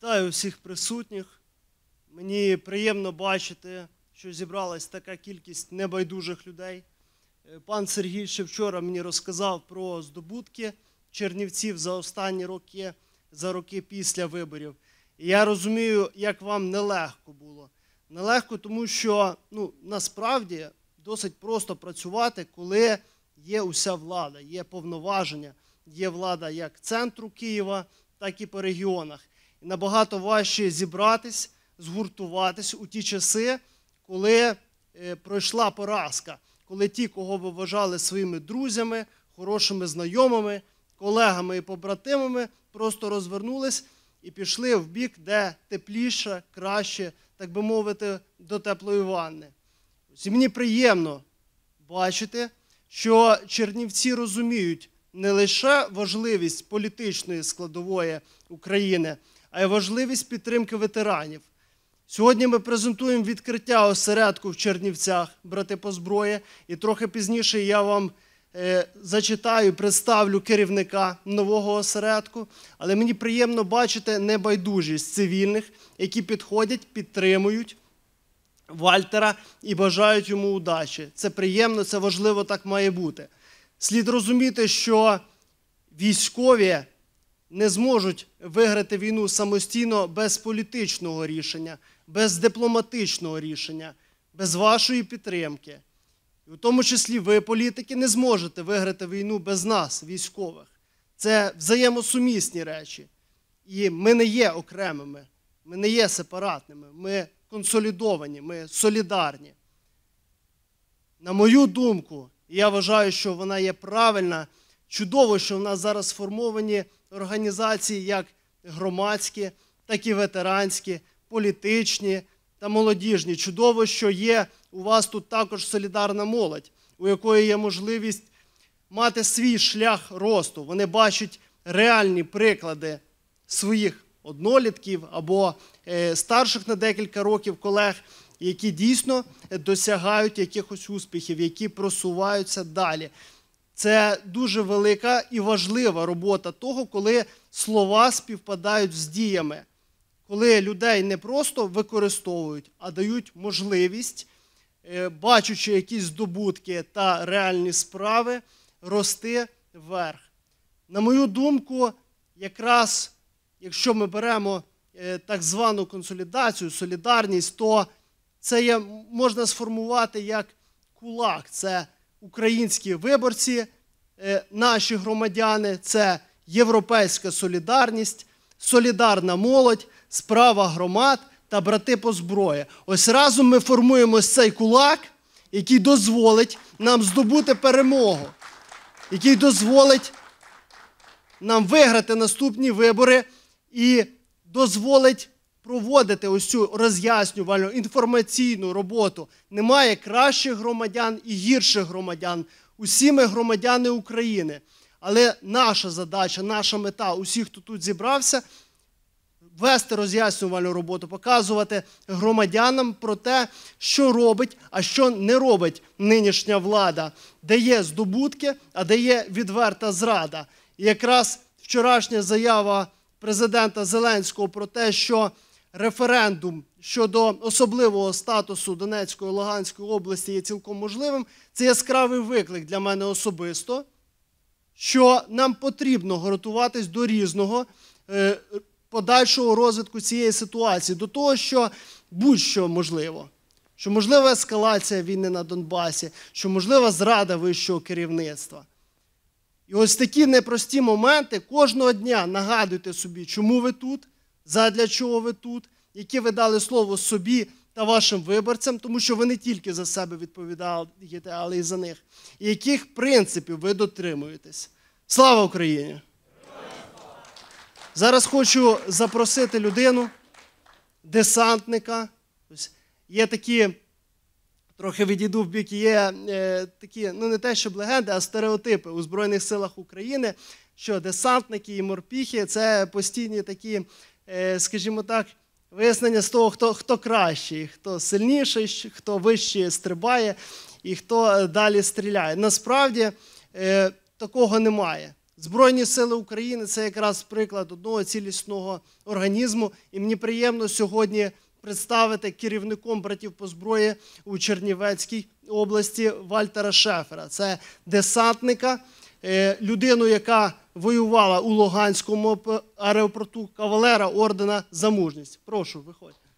Вітаю всіх присутніх. Мені приємно бачити, що зібралась така кількість небайдужих людей. Пан Сергій ще вчора мені розказав про здобутки чернівців за останні роки, за роки після виборів. І я розумію, як вам нелегко було. Нелегко, тому що насправді досить просто працювати, коли є уся влада, є повноваження, є влада як центру Києва, так і по регіонах. І набагато важче зібратись, згуртуватись у ті часи, коли пройшла поразка, коли ті, кого ви вважали своїми друзями, хорошими знайомими, колегами і побратимами, просто розвернулись і пішли в бік, де тепліше, краще, так би мовити, до теплої ванни. І мені приємно бачити, що чернівці розуміють не лише важливість політичної складової України, а й важливість підтримки ветеранів. Сьогодні ми презентуємо відкриття осередку в Чернівцях «Брати по зброї», і трохи пізніше я вам зачитаю, представлю керівника нового осередку. Але мені приємно бачити небайдужість цивільних, які підходять, підтримують Вальтера і бажають йому удачі. Це приємно, це важливо, так має бути. Слід розуміти, що військові не зможуть виграти війну самостійно без політичного рішення, без дипломатичного рішення, без вашої підтримки. І в тому числі ви, політики, не зможете виграти війну без нас, військових. Це взаємосумісні речі. І ми не є окремими, ми не є сепаратними, ми консолідовані, ми солідарні. На мою думку, і я вважаю, що вона є правильна, чудово, що в нас зараз сформовані організації як громадські, так і ветеранські, політичні та молодіжні. Чудово, що є у вас тут також солідарна молодь, у якої є можливість мати свій шлях росту. Вони бачать реальні приклади своїх однолітків або старших на декілька років колег, які дійсно досягають якихось успіхів, які просуваються далі. Це дуже велика і важлива робота того, коли слова співпадають з діями. Коли людей не просто використовують, а дають можливість, бачачи якісь здобутки та реальні справи, рости вверх. На мою думку, якраз, якщо ми беремо так звану консолідацію, солідарність, то це можна сформувати як кулак. Це українські виборці, наші громадяни, це європейська солідарність, солідарна молодь, справа громад та брати по зброї. Ось разом ми формуємо ось цей кулак, який дозволить нам здобути перемогу, який дозволить нам виграти наступні вибори і дозволить проводити ось цю роз'яснювальну, інформаційну роботу. Немає кращих громадян і гірших громадян. Усі ми громадяни України. Але наша задача, наша мета, усіх, хто тут зібрався, вести роз'яснювальну роботу, показувати громадянам про те, що робить, а що не робить нинішня влада, де є здобутки, а де є відверта зрада. І якраз вчорашня заява президента Зеленського про те, що референдум щодо особливого статусу Донецької і Луганської області є цілком можливим, це яскравий виклик для мене особисто, що нам потрібно готуватись до різного подальшого розвитку цієї ситуації, до того, що будь-що можливо. Що можлива ескалація війни на Донбасі, що можлива зрада вищого керівництва. І ось такі непрості моменти кожного дня нагадуйте собі, чому ви тут, задля чого ви тут, яке ви дали слово собі та вашим виборцям, тому що ви не тільки за себе відповідаєте, але й за них. І яких принципів ви дотримуєтесь. Слава Україні! Зараз хочу запросити людину, десантника. Є такі, трохи відійду в бік, є такі, не те, щоб легенди, а стереотипи у Збройних силах України, що десантники і морпіхи – це постійні такі, скажімо так, вияснення з того, хто кращий, хто сильніший, хто вище стрибає і хто далі стріляє. Насправді такого немає. Збройні сили України – це якраз приклад одного цілісного організму. І мені приємно сьогодні представити керівником братів по зброї у Чернівецькій області Вальтера Шефера. Це десантника, людину, яка воювала у Луганському аеропорту, кавалера ордена «За мужність». Прошу, виходь.